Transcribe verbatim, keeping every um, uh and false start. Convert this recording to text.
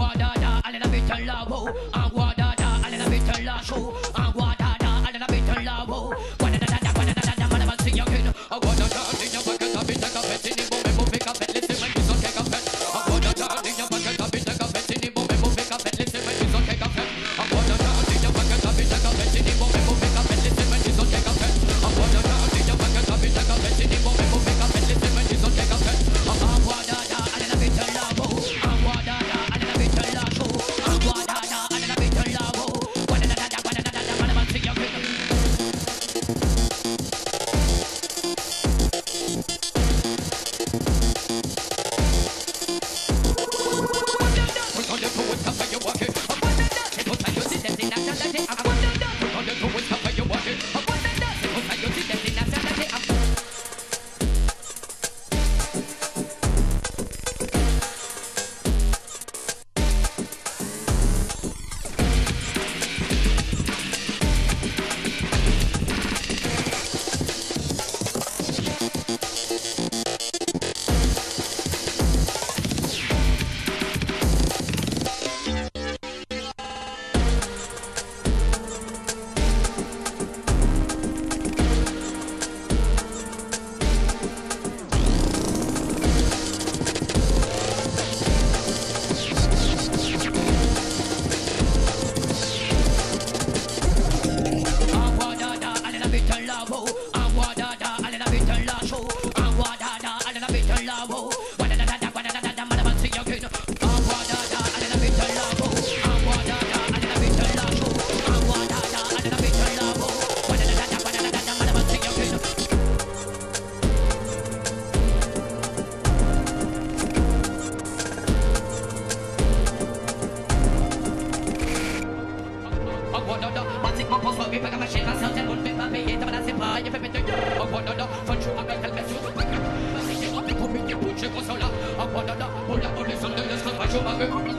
Aguadada, allez la bête là-haut. Aguadada, allez la bête là-chaud. Aguadada, allez la bête là-haut. Guadadada, guadadada, madame, c'est y'a qu'une. Aguadada, il y a pas que ta bête à café, c'est ni bon, mais mauvais café, laissez moi qu'ils ont qu'un café. Aguadada, il y a pas que ta bête à café, c'est ni bon, mais mauvais café, laissez moi qu'ils ont qu'un café. Aguadada, il y a pas que ta bête à café, c'est ni bon, mais mauvais café, laissez moi qu'ils ont qu'un café. Aguadada, il y a pas que ta bête à café, c'est ni bon, mais mauvais café, laissez moi qu'ils ont qu'un café. Aguadada, allez la bête là-haut. Aguadada, allez la bête là-chaud. Aguadada, allez la bête là-haut. Guadadada, guadadada, madame, c'est y'a qu'une. Aguadada,